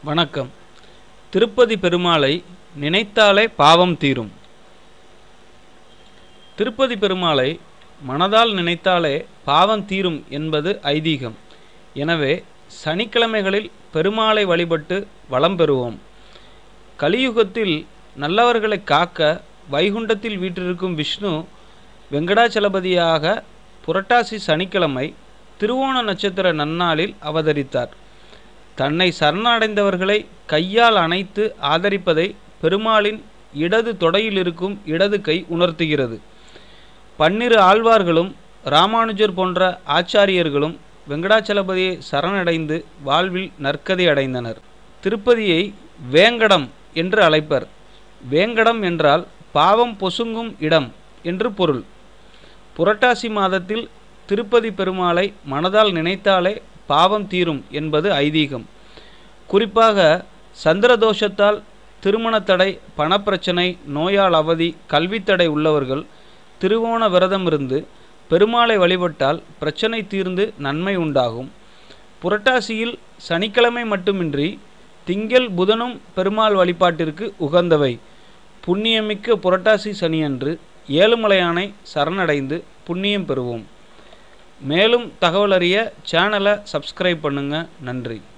வணக்கம். திருப்பதி பெருமாளை நினைத்தாலே பாவம் தீரும். திருப்பதி பெருமாளை மனதால் நினைத்தாலே பாவம் தீரும் என்பது ஐதீகம். எனவே சனிக்கிழமைகளில் பெருமாளை வழிபட்டு வளம் பெறுவோம். கலியுகத்தில் நல்லவர்களை காக்க வைகுண்டத்தில் வீற்றிருக்கும் விஷ்ணு வெங்கடாச்சலபதியாக புரட்டாசி சனிக்கிழமை திருவோண நட்சத்திர நன்னாளில் அவதரித்தார். தன்னை சரணடைந்தவர்களை கையால் அணைத்து ஆதரிப்பதை பெருமாளின் இடது தொடையில் இருக்கும் இடது கை உணர்த்துகிறது. 12 ஆழ்வார்களும் ராமானுஜர் போன்ற ஆச்சாரியர்களும் வெங்கடாச்சலபதியை சரணடைந்து வாழ்வில் நற்கதி அடைந்தனர். திருப்பதியை வேங்கடம் என்று அழைப்பர். வேங்கடம் என்றால் பாவம் பொசுங்கும் இடம் என்று பொருள். புரட்டாசி மாதத்தில் திருப்பதி பெருமாளை மனதால் நினைத்தாலே பாவம் தீரும் என்பது ஐதீகம். குறிப்பாக சந்திரதோஷத்தால் திருமணத்தடை, பணப்பிரச்சனை, நோயால் அவதி, கல்வித்தடை உள்ளவர்கள் திருவோண விரதம் இருந்து பெருமாளை வழிபட்டால் பிரச்சனை தீர்ந்து நன்மை உண்டாகும். புரட்டாசியில் சனிக்கிழமை மட்டுமின்றி திங்கள் புதனும் பெருமாள் வழிபாட்டிற்கு உகந்தவை. புண்ணியமிக்க புரட்டாசி சனியன்று ஏழுமலையானை சரணடைந்து புண்ணியம் பெறுவோம். மேலும் தகவல் அறிய சேனலை சப்ஸ்கிரைப் பண்ணுங்க. நன்றி.